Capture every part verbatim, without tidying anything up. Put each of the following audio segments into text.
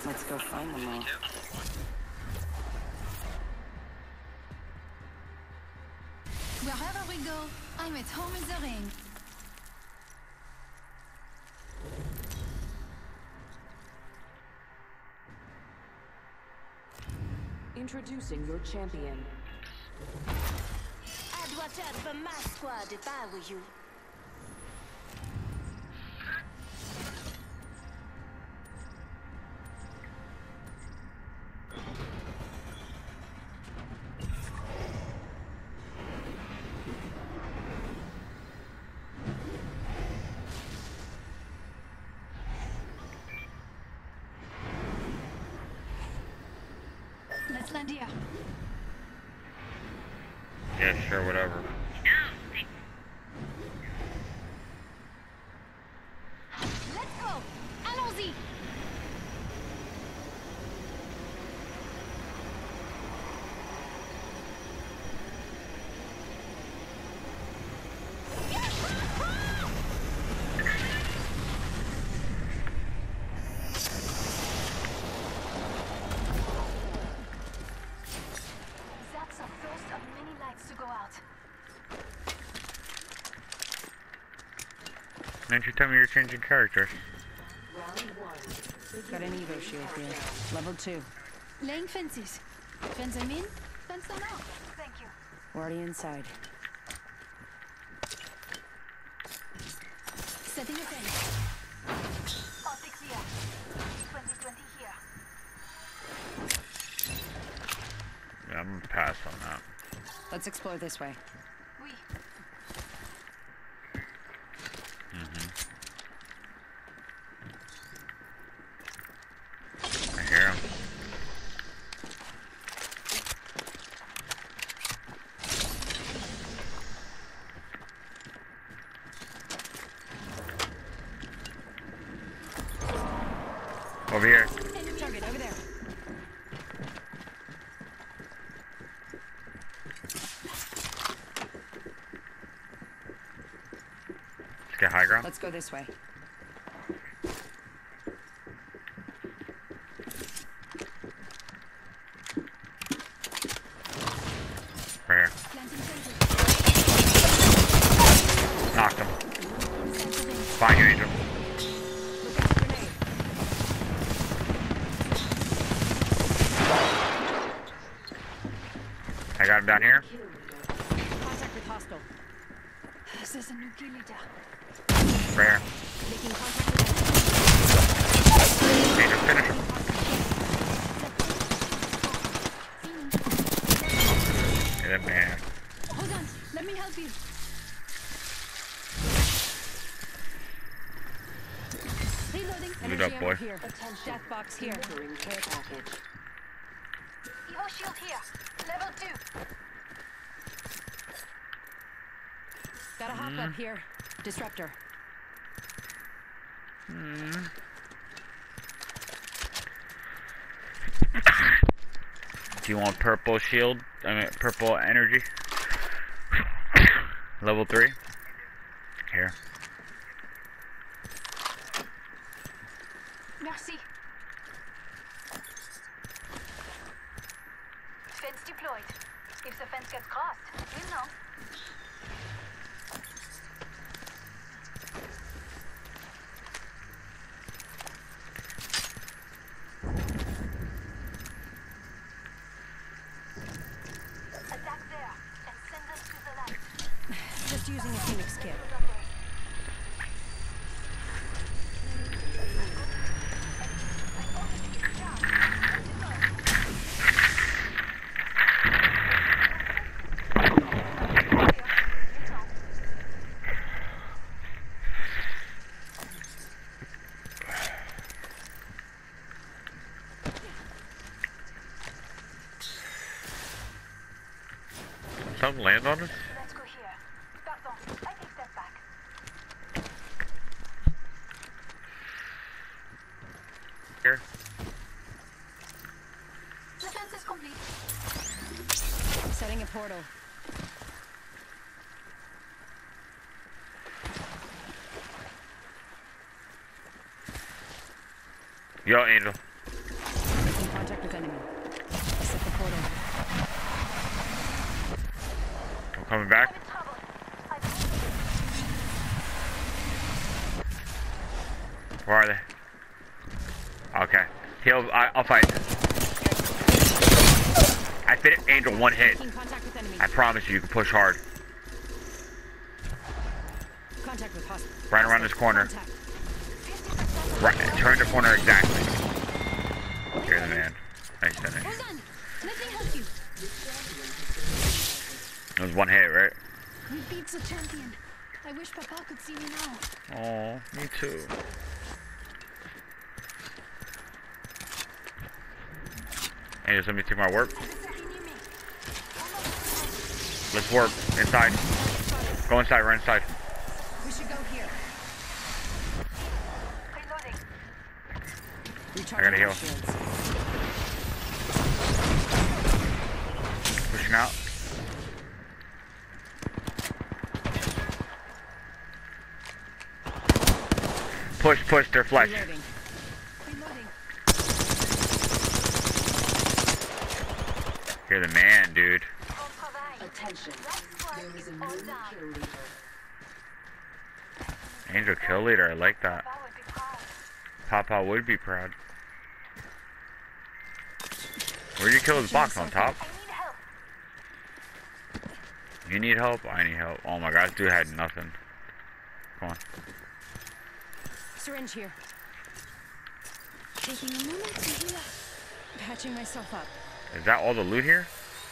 Let's go find them all. Wherever we go, I'm at home in the ring. Introducing your champion. I'd watch out for my squad if I were you. Let's land here. Yeah, sure, whatever. Let's go. Allons-y. That's the first of many lights to go out. Didn't you tell me you're changing characters? Round one. Got an Evo shield here. Level two. Laying fences. Fence them in, fence them out. Thank you. We're already inside. Setting a fence. Optics here. twenty twenty here. Yeah, I'm gonna pass on that. Let's explore this way. Oui. Mm-hmm. I hear him. Over here. Target over there. Let's get high ground. Let's go this way. Right here. Planting fences. Knocked him. Set the fence. Find you, Angel. I got him down here. Contact with hostile. There's a new kill leader. Right here. Making contact with Angel, finish him. Yeah, man. Hold on. Let me help you. Reloading. Loot up, boy. here. Death box here. Entering care package. Evo shield here. Level two. Got a hop up here. Disruptor. Do you want purple shield? I mean, purple energy? Level three? Here. Merci. Fence deployed. If the fence gets crossed, we'll know. Attack there and send us to the light. Just using a Phoenix kit. Something land on us? Let's go here. Pardon, I take step back. Here. The fence is complete. Setting a portal. Yo, Angel. Coming back. I'm in trouble. I Where are they? Okay. He'll. I, I'll fight. I fit Angel one hit. Making contact with enemy. I promise you, you can push hard. Contact with hostile. Right around this corner. Contact. Right. Turn the corner exactly. You're the man. Thanks, Denny. Hold on. Let me help you. It was one hit, right? We beat the champion. I wish Papa could see me now. Oh, me too. Hey, just let me take my warp. Let's warp inside. Go inside, right inside. We should go here. Reloading. Recharge I gotta heal. shields. Pushing out. Push, push their flesh. Reloading. Reloading. You're the man, dude. Bon travail. Attention. Last squad There is is a all new down. kill leader. Angel kill leader, I like that. Papa would be proud. Papa would be proud. Where'd you kill his box on top? I need help. You need help? I need help. Oh my god, this dude had nothing. Come on. Syringe here. Taking a moment to heal up. Patching myself up. Is that all the loot here?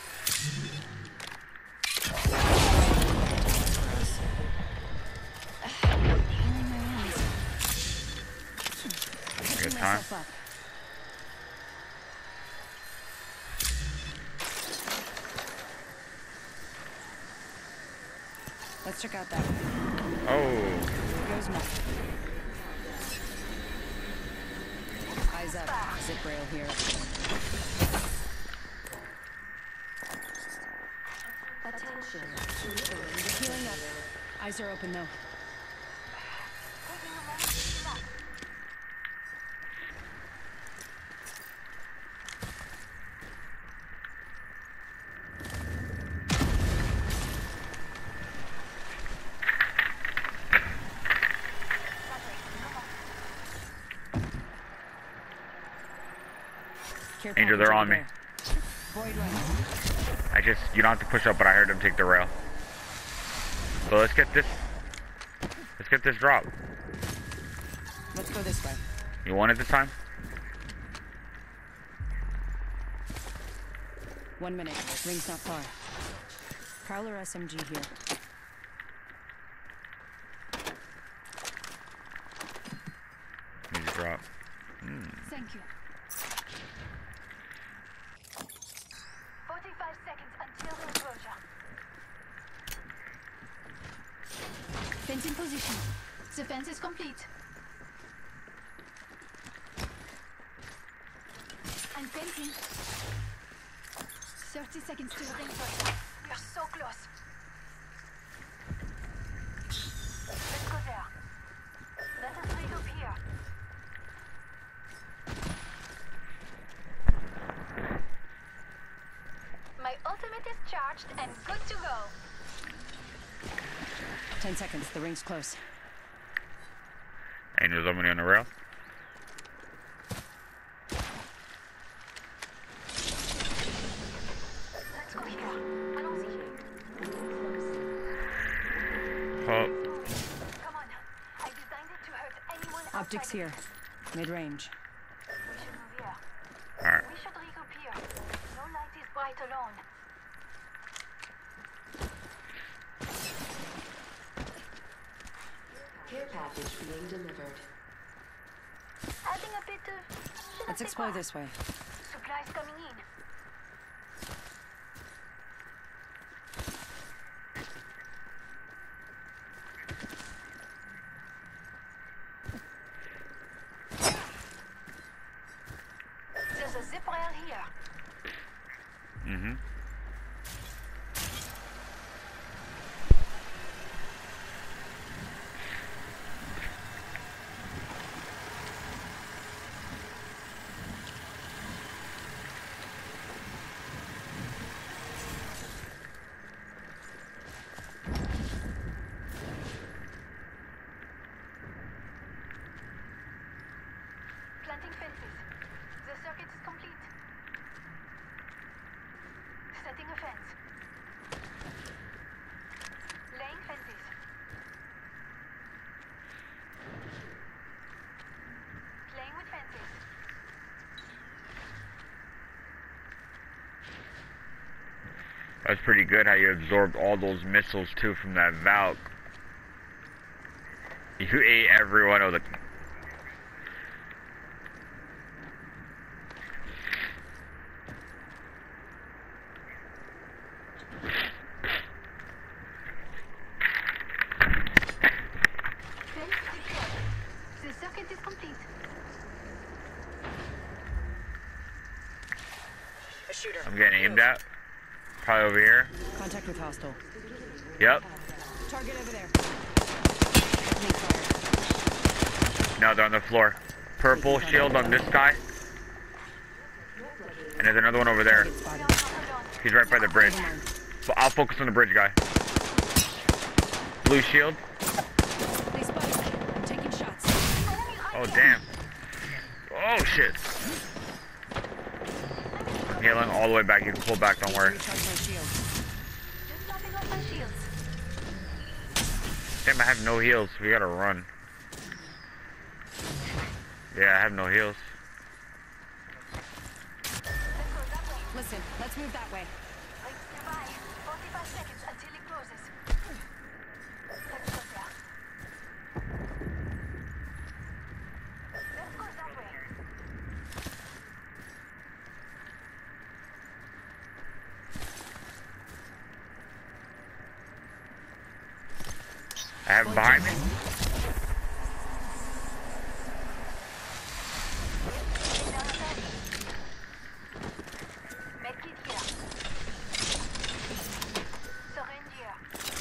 Healing my wounds. Patching Good time. myself up. Let's check out that. Oh. Here goes Matt. Eyes up. Zip rail here. Attention. Healing up. Eyes are open though. Taking a moment to heal up. Care Angel, package they're on over me. there. Void running. I just, you don't have to push up, but I heard them take the rail. So let's get this, let's get this drop. Let's go this way. You want it this time? One minute. Ring's not far. Prowler S M G here. Need to drop. Thank you. forty-five seconds until the enclosure. Fence in position. The fence is complete. I'm fencing. thirty seconds to the Enclosure. We're so close. Let's go there. Let us regroup here. My ultimate is charged and good to go. Ten seconds. The ring's close. Angel's somebody on the rail. Let's go here. Allons-y. Oh, Come on. I designed it to hurt anyone Optics outside. here. Mid-range. We should move here. alright. We should regroup here. No light is bright alone. Care package being delivered. Adding a bit of... je ne Let's sais explore quoi. this way. Supplies coming in. There's a zip rail here. Mm-hmm. Planting fences. The circuit is complete. Setting a fence. Laying fences. Playing with fences. That's pretty good how you absorbed all those missiles too from that Valk. You ate every one of the... Fence secured. The circuit is complete. A shooter. I'm getting aimed at. Probably over here. Contact with hostile. Yep. Target over there. Opening fire. No, they're on the floor. Purple shield on this guy. And there's another one over there. Target spotted. He's right by the bridge. So I'll focus on the bridge guy. Blue shield. They spotted me. I'm taking shots. Oh, damn. Oh, shit. I'm healing all the way back. You can pull back, don't worry. Recharge my shield. Just topping off my shields. Damn, I have no heals. We gotta run. Yeah, I have no heals. Let's go that way. Listen, let's move that way. Rings nearby. forty-five seconds until it closes. Let's go there. Let's go that way. I have him behind me. Medkit here. Syringe here.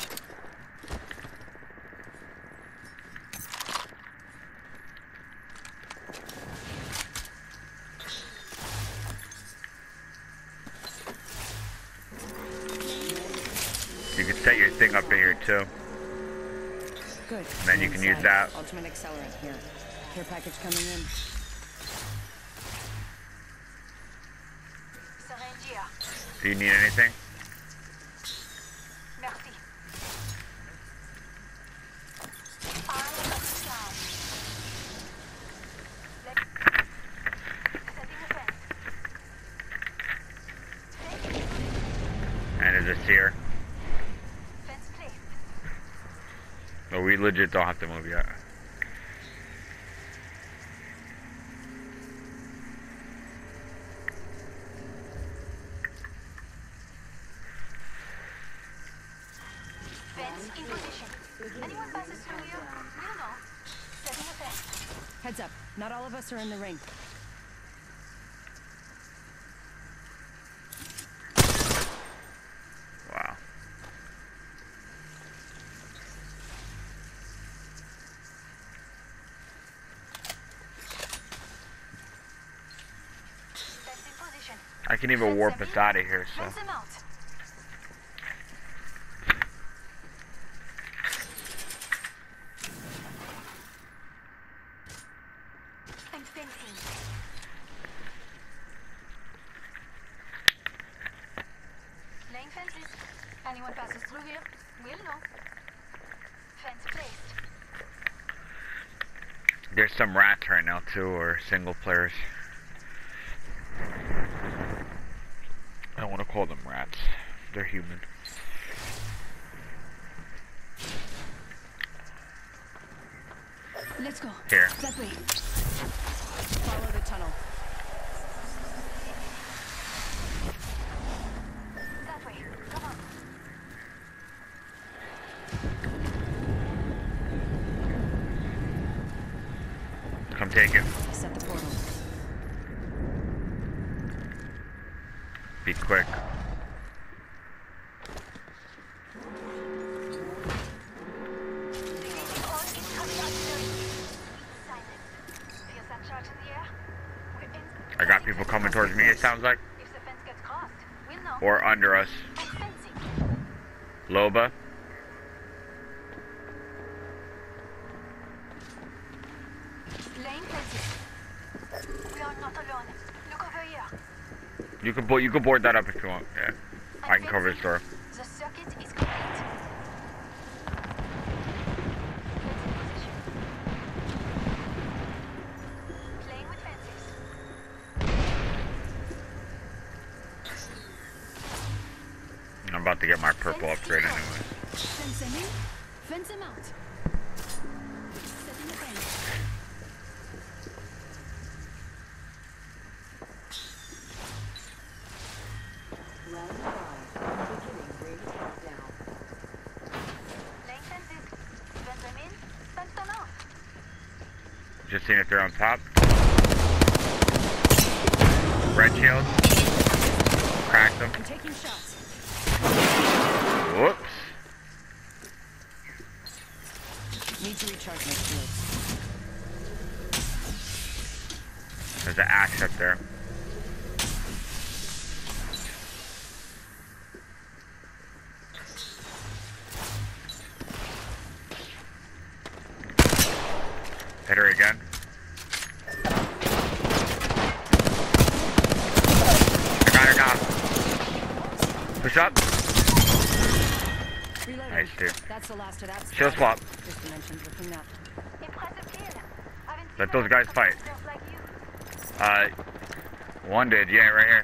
You can set your thing up in here too. Good. And then you can use that. Ultimate accelerant here. Care package coming in. Syringe here. Do you need anything? Merci. I am at the sound. Let's... Setting a fence. And is this here? Fence placed. No, we legit don't have to move yet. Fence in position. Anyone passes through here? We'll know. Setting a fence. Heads up. Not all of us are in the ring. Wow. Fence in position. I can even warp us out of here, so. Fence them out. I'm fencing. Laying fences. Anyone passes through here? We'll know. Fence placed. There's some rats right now too, or single players. I don't want to call them rats. They're human. Let's go. Here. That way. Follow the tunnel. That way. Come on. Come take it. Set the portal. Be quick. Engaging all incoming artillery. Silence. Feels that charge in the air? We're in. I got people coming towards me, it sounds like. If the fence gets crossed, we'll know. Or under us. I'm fencing. Loba. Laying fences. We are not alone. Look over here. You can board. You can board that up if you want. Yeah. I can cover this door. The circuit is complete. Let's in position. Playing with fences. I'm about to get my purple upgrade anyway. Fence them in, fence them out. Setting the fence. Round five. Beginning ring countdown. Laying fences. Fence them in, fence them out. Just seeing if they're on top. Red shield. Cracked them. I'm taking shots. Whoops. Need to recharge my shields. There's an axe up there. Hit her again. I got her now. Push up. Reloading. Nice, dude. That's the last of that squad. Shield swap. Just dimensions looking up. Impressive kill. Haven't seen Let those a guys lot of fight. monsters like you. Uh, one did. Yeah, right here.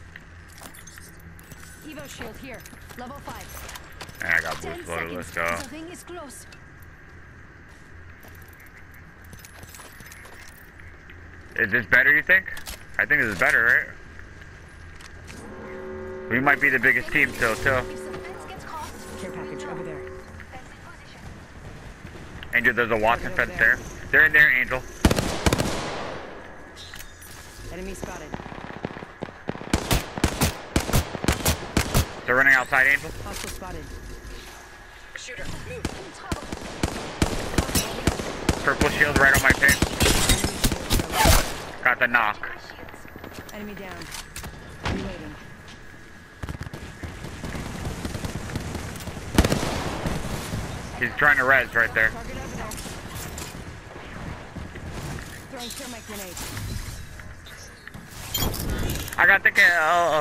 Evo shield here. Level five. And I got Ten boost loaded. seconds. Let's go. The ring is close. Is this better, you think? I think this is better, right? We might be the biggest team still, too. If the fence gets crossed, Care package over there. fence in position. Angel, there's a Watson fence there. They're in there, Angel. Enemy spotted. They're running outside, Angel. Hostile spotted. Shooter, move. In trouble. Purple shield right on my face. Got the knock. My shields. Enemy down. Reloading. He's trying to res right there. Target over there. Throwing thermite grenade. I got the kill.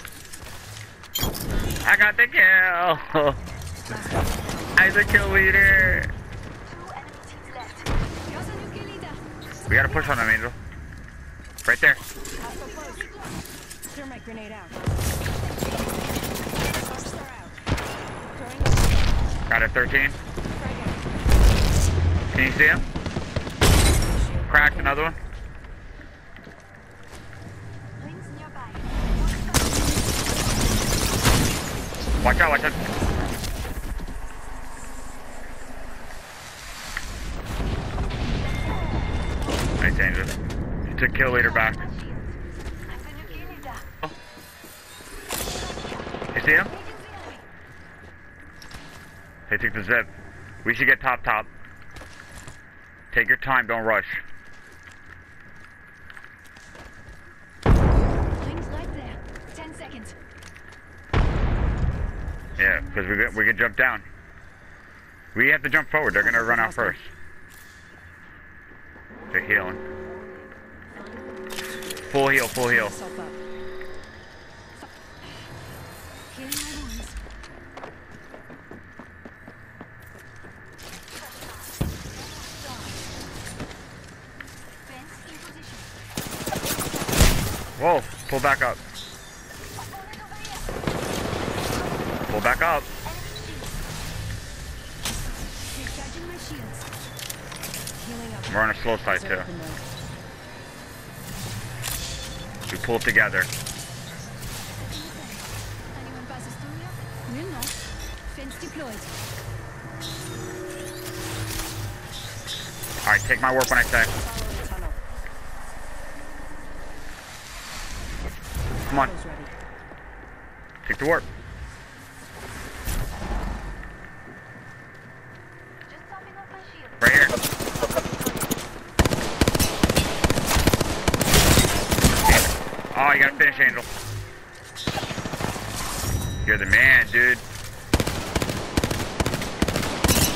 I got the kill. I'm the kill leader. Two enemy teams left. Here's a new kill leader. We gotta push on him, Angel. Right there. Hostile close. Thermite grenade out. Arcs are out. Throwing Got a thirteen. frag out. Can you see him? Shield. Cracked another one. Rings nearby. Watch out, watch out. Nice, Angel. You took kill leader back. My shields. I'm the new kill leader. You see him? Agents enemy. They took the zip. We should get top top. Take your time, don't rush. Rings right there. Ten seconds. Yeah, because we can, we can jump down. We have to jump forward. They're gonna run out first. They're healing. Full heal, full heal. Myself up. Healing my wounds. Fence in position. Whoa, pull back up. Opponent over here. Pull back up. Enemy shields. Recharging my shields. Healing up. We're on a slow side too. Open mode. We pull together. Anyone passes through here? Will not. Fence deployed. Alright, take my work when I say. Follow the tunnel. Come on, Tunnel's ready. take the work. Just topping off my shield. Right here. Oh, you gotta finish, Angel. You're the man, dude.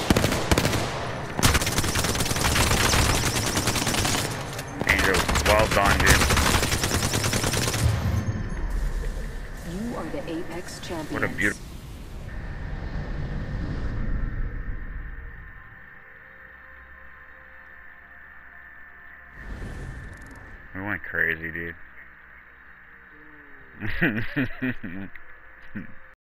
Angel, well Apex champions. What a beautiful. We went crazy, dude.